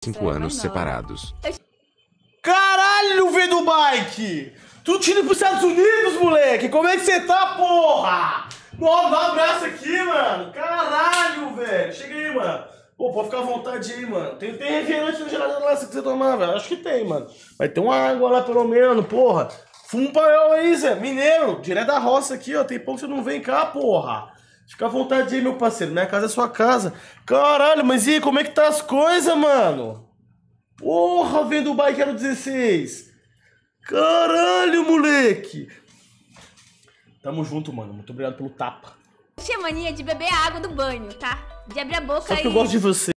5 anos separados. Caralho, velho do bike! Tu tinha ido pros Estados Unidos, moleque! Como é que você tá, porra? Dá um abraço aqui, mano! Caralho, velho! Chega aí, mano! Pô, pode ficar à vontade aí, mano. Tem refrigerante na geladeira lá se você tomar, velho. Acho que tem, mano. Vai ter uma água lá pelo menos, porra. Fuma um paiol aí, Zé. Mineiro, direto da roça aqui, ó. Tem pouco que você não vem cá, porra. Fica à vontade aí, meu parceiro. Minha casa é sua casa. Caralho, mas e aí, como é que tá as coisas, mano? Porra, vendo o bike era 16. Caralho, moleque. Tamo junto, mano. Muito obrigado pelo tapa. Tinha mania de beber a água do banho, tá? De abrir a boca Só que eu gosto de você.